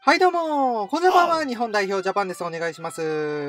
はいどうもこんばんは、日本代表ジャパンです。お願いします。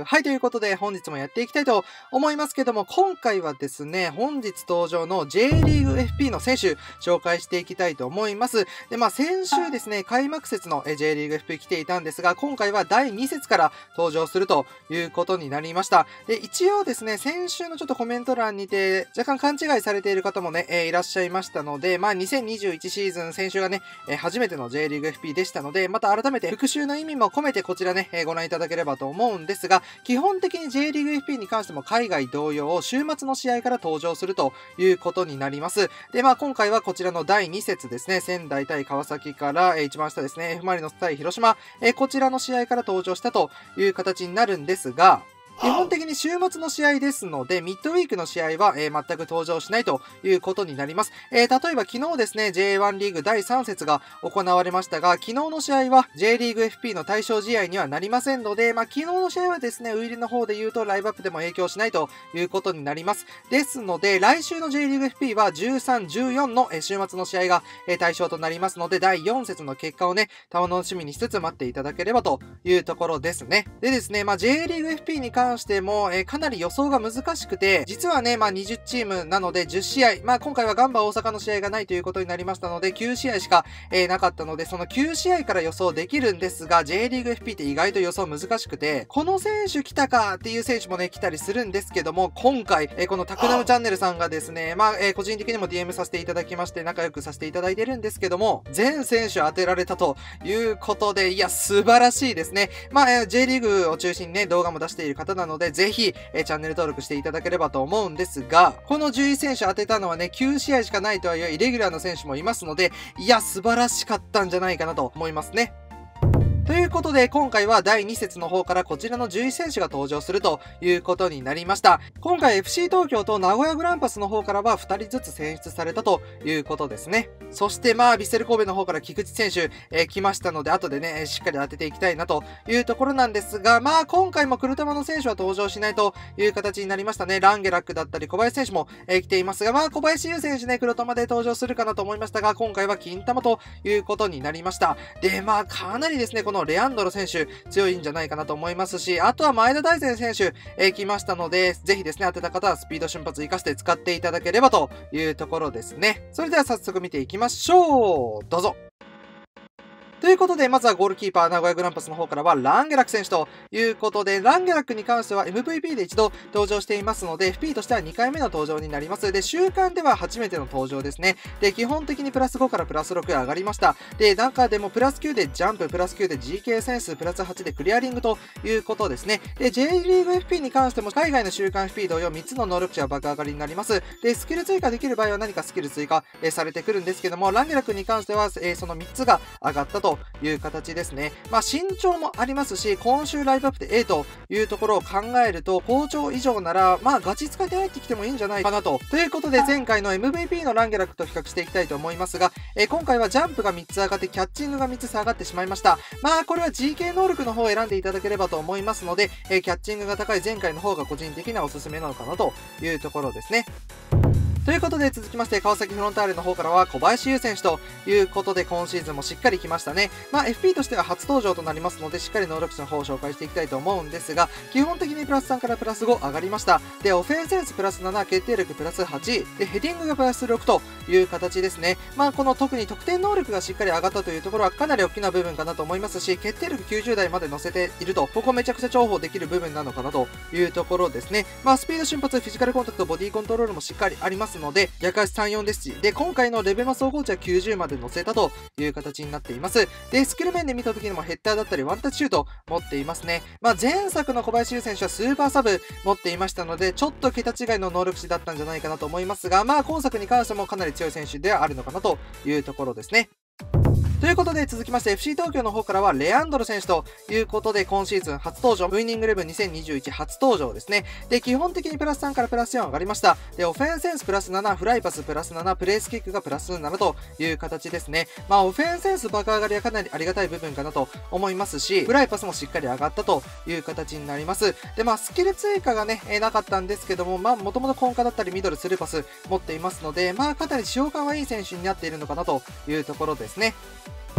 はい、ということで本日もやっていきたいと思いますけども、今回はですね、本日登場の J リーグ FP の選手紹介していきたいと思います。で、先週ですね、開幕節の J リーグ FP 来ていたんですが、今回は第2節から登場するということになりました。で、一応ですね、先週のちょっとコメント欄にて、若干勘違いされている方もね、いらっしゃいましたので、2021シーズン、先週がね、初めての J リーグ FP でしたので、また改めて復習の意味も込めてこちらね、ご覧いただければと思うんですが、基本的に J リーグ FP に関しても海外同様、週末の試合から登場するということになります。で、今回はこちらの第2節ですね、仙台対川崎から、一番下ですね、F マリノス対広島、こちらの試合から登場したという形になるんですが、基本的に週末の試合ですので、ミッドウィークの試合は、全く登場しないということになります。例えば昨日ですね、J1 リーグ第3節が行われましたが、昨日の試合は J リーグ FP の対象試合にはなりませんので、昨日の試合はですね、ウイリの方で言うとライブアップでも影響しないということになります。ですので、来週の J リーグ FP は13、14の週末の試合が対象となりますので、第4節の結果をね、楽しみにしつつ待っていただければというところですね。でですね、J リーグ FP に関しても、かなり予想が難しくて、実はね、20チームなので10試合、今回はガンバ大阪の試合がないということになりましたので、9試合しか、なかったので、その9試合から予想できるんですが、J リーグ FP って意外と予想難しくて、この選手来たかっていう選手もね、来たりするんですけども、今回、このタクナムチャンネルさんがですね、個人的にも DM させていただきまして、仲良くさせていただいてるんですけども、全選手当てられたということで、いや、素晴らしいですね。J リーグを中心にね、動画も出している方なので、ぜひ、チャンネル登録していただければと思うんですが、この11選手当てたのはね、9試合しかないとはいえ、イレギュラーの選手もいますので、いや、素晴らしかったんじゃないかなと思いますね。ということで、今回は第2節の方からこちらの11選手が登場するということになりました。今回 FC 東京と名古屋グランパスの方からは2人ずつ選出されたということですね。そしてヴィッセル神戸の方から菊池選手、来ましたので、後でね、しっかり当てていきたいなというところなんですが、今回も黒玉の選手は登場しないという形になりましたね。ランゲラックだったり小林選手も、来ていますが、小林優選手ね、黒玉で登場するかなと思いましたが、今回は金玉ということになりました。で、かなりですね、このレアンドロ選手強いんじゃないかなと思いますし、あとは前田大然選手、来ましたので、ぜひですね、当てた方はスピード瞬発活かして使っていただければというところですね。それでは早速見ていきましょう。どうぞ。ということで、まずはゴールキーパー、名古屋グランパスの方からはランゲラック選手ということで、ランゲラックに関しては MVP で一度登場していますので、FP としては2回目の登場になります。で、週間では初めての登場ですね。で、基本的にプラス5からプラス6上がりました。で、中でもプラス9でジャンプ、プラス9で GK センス、プラス8でクリアリングということですね。で、J リーグ FP に関しても、海外の週間 FP 同様3つの能力値は爆上がりになります。で、スキル追加できる場合は何かスキル追加、されてくるんですけども、ランゲラックに関しては、その3つが上がったという形ですね。身長もありますし、今週ライブアップで A というところを考えると、好調以上なら、ガチ使いで入ってきてもいいんじゃないかなと。ということで、前回の MVP のランゲラックと比較していきたいと思いますが、今回はジャンプが3つ上がって、キャッチングが3つ下がってしまいました。これは GK 能力の方を選んでいただければと思いますので、キャッチングが高い前回の方が個人的なおすすめなのかなというところですね。ということで続きまして川崎フロンターレの方からは小林優選手ということで今シーズンもしっかり来ましたね。FP としては初登場となりますのでしっかり能力値の方を紹介していきたいと思うんですが、基本的にプラス3からプラス5上がりました。で、オフェンスセンスプラス7、決定力プラス8、で、ヘディングがプラス6という形ですね。この特に得点能力がしっかり上がったというところはかなり大きな部分かなと思いますし、決定力90台まで乗せていると、ここめちゃくちゃ重宝できる部分なのかなというところですね。スピード瞬発、フィジカルコンタクト、ボディコントロールもしっかりありますので、逆足34ですし、で、今回のレベマ総合値は90まで乗せたという形になっています。で、スキル面で見た時にもヘッダーだったりワンタッチシュート持っていますね。前作の小林優選手はスーパーサブ持っていましたので、ちょっと桁違いの能力値だったんじゃないかなと思いますが、今作に関してもかなり強い選手ではあるのかなというところですね。ということで続きまして FC 東京の方からはレアンドロ選手ということで今シーズン初登場、ウイニングイレブン2021初登場ですね。で、基本的にプラス3からプラス4上がりました。で、オフェンスセンスプラス7、フライパスプラス7、プレースキックがプラス7という形ですね。オフェンスセンス爆上がりはかなりありがたい部分かなと思いますし、フライパスもしっかり上がったという形になります。で、スキル追加がね、なかったんですけども、もともと根下だったりミドルスルーパス持っていますので、かなり使用感はいい選手になっているのかなというところですね。と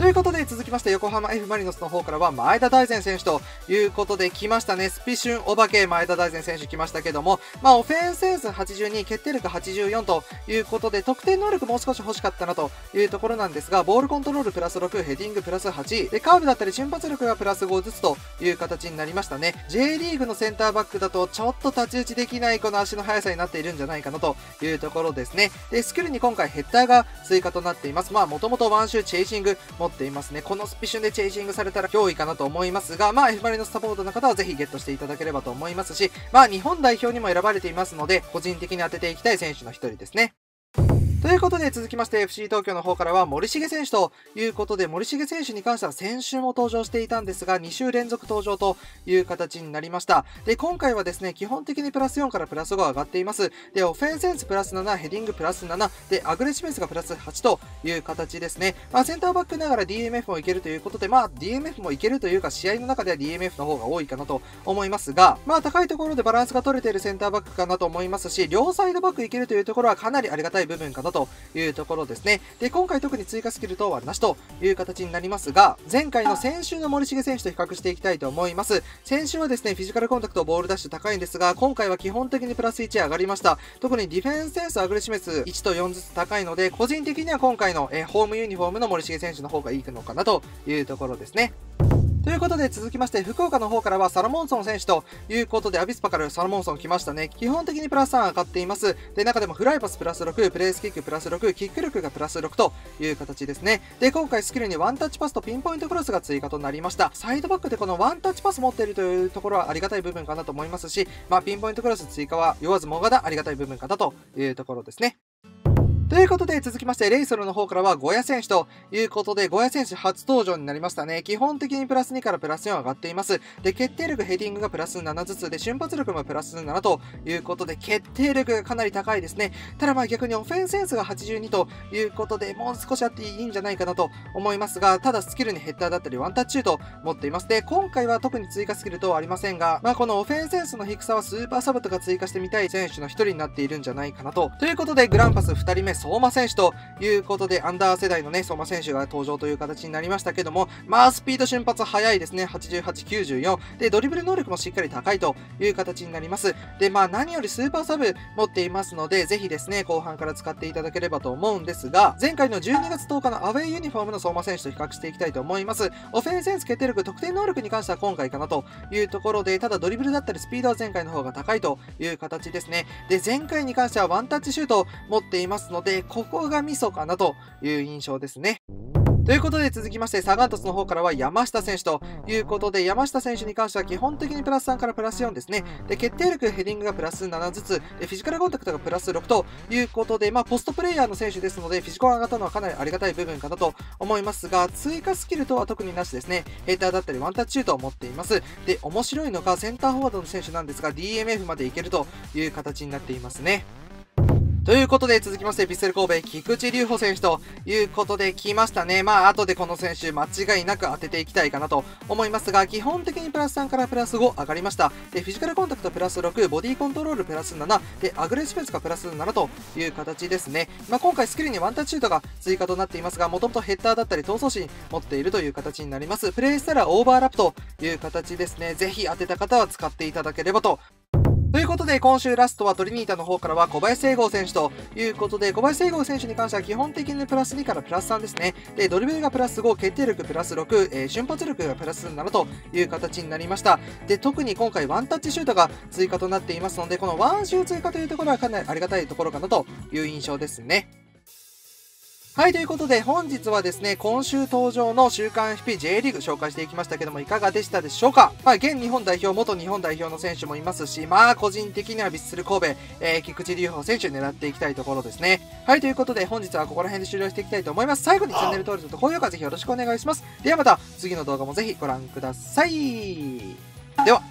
ということで続きまして横浜 F ・マリノスの方からは前田大然選手ということで来ましたね。スピシュンお化け前田大然選手来ましたけども、オフェンスセンス82、決定力84ということで得点能力もう少し欲しかったなというところなんですが、ボールコントロールプラス6、ヘディングプラス8でカーブだったり瞬発力がプラス5ずつという形になりましたね。J リーグのセンターバックだとちょっと太刀打ちできないこの足の速さになっているんじゃないかなというところですね。でスキルに今回ヘッダーが追加となっています。もともとワンシューチェイシング持っていますね。このスピシュンでチェイシングされたら脅威かなと思いますが、F マリノスサポートの方はぜひゲットしていただければと思いますし、日本代表にも選ばれていますので、個人的に当てていきたい選手の一人ですね。ということで続きまして FC 東京の方からは森重選手ということで、森重選手に関しては先週も登場していたんですが2週連続登場という形になりました。で今回はですね基本的にプラス4からプラス5上がっています。でオフェンスセンスプラス7、ヘディングプラス7でアグレッシブネスがプラス8という形ですね。センターバックながら DMF もいけるということで、DMF もいけるというか試合の中では DMF の方が多いかなと思いますが、高いところでバランスが取れているセンターバックかなと思いますし、両サイドバックいけるというところはかなりありがたい部分かなというところですね。で今回特に追加スキル等はなしという形になりますが、前回の先週の森重選手と比較していきたいと思います。先週はですねフィジカルコンタクトボールダッシュ高いんですが、今回は基本的にプラス1上がりました。特にディフェンスセンスアグレッシブネス1と4ずつ高いので、個人的には今回のホームユニフォームの森重選手の方がいいのかなというところですね。ということで続きまして福岡の方からはサロモンソン選手ということで、アビスパからサロモンソン来ましたね。基本的にプラス3上がっています。で中でもフライパスプラス6、プレースキックプラス6、キック力がプラス6という形ですね。で今回スキルにワンタッチパスとピンポイントクロスが追加となりました。サイドバックでこのワンタッチパス持っているというところはありがたい部分かなと思いますし、ピンポイントクロス追加は言わずもがなありがたい部分かなというところですね。ということで続きましてレイソルの方からはゴヤ選手ということで、ゴヤ選手初登場になりましたね。基本的にプラス2からプラス4上がっています。で決定力ヘディングがプラス7ずつで瞬発力もプラス7ということで、決定力がかなり高いですね。ただ逆にオフェンスセンスが82ということで、もう少しあっていいんじゃないかなと思いますが、ただスキルにヘッダーだったりワンタッチシュート持っています。で今回は特に追加スキル等はありませんが、このオフェンスセンスの低さはスーパーサブとか追加してみたい選手の一人になっているんじゃないかなと。ということでグランパス2人目相馬選手ということで、アンダー世代のね相馬選手が登場という形になりましたけども、スピード瞬発速いですね。88、94でドリブル能力もしっかり高いという形になります。で何よりスーパーサブ持っていますので、ぜひですね後半から使っていただければと思うんですが、前回の12月10日のアウェイユニフォームの相馬選手と比較していきたいと思います。オフェンスセンス、決定力、得点能力に関しては今回かなというところで、ただドリブルだったりスピードは前回の方が高いという形ですね。で前回に関してはワンタッチシュートを持っていますので、ここがミソかなという印象ですね。ということで続きましてサガン鳥栖の方からは山下選手ということで、山下選手に関しては基本的にプラス3からプラス4ですね。で決定力、ヘディングがプラス7ずつでフィジカルコンタクトがプラス6ということで、ポストプレイヤーの選手ですのでフィジコン上がったのはかなりありがたい部分かなと思いますが、追加スキルとは特になしですね。ヘーターだったりワンタッチシュートを持っています。で面白いのがセンターフォワードの選手なんですが DMF までいけるという形になっていますね。ということで続きましてヴィッセル神戸菊池隆穂選手ということで来ましたね。後でこの選手間違いなく当てていきたいかなと思いますが、基本的にプラス3からプラス5上がりました。でフィジカルコンタクトプラス6、ボディコントロールプラス7でアグレッシブネスがプラス7という形ですね。今回スキルにワンタッチシュートが追加となっていますが、もともとヘッダーだったり闘争心持っているという形になります。プレイしたらオーバーラップという形ですね。ぜひ当てた方は使っていただければと。ということで今週ラストはトリニータの方からは小林聖剛選手ということで、小林聖剛選手に関しては基本的にプラス2からプラス3ですね。でドリブルがプラス5、決定力プラス6、瞬発力がプラス7という形になりました。で特に今回ワンタッチシュートが追加となっていますので、このワンシュー追加というところはかなりありがたいところかなという印象ですね。はい、ということで本日はですね、今週登場の週刊 FPJ リーグ紹介していきましたけども、いかがでしたでしょうか。現日本代表、元日本代表の選手もいますし、個人的にはヴィッセル神戸、菊池隆穂選手狙っていきたいところですね。はい、ということで本日はここら辺で終了していきたいと思います。最後にチャンネル登録と高評価ぜひよろしくお願いします。ではまた次の動画もぜひご覧ください。では。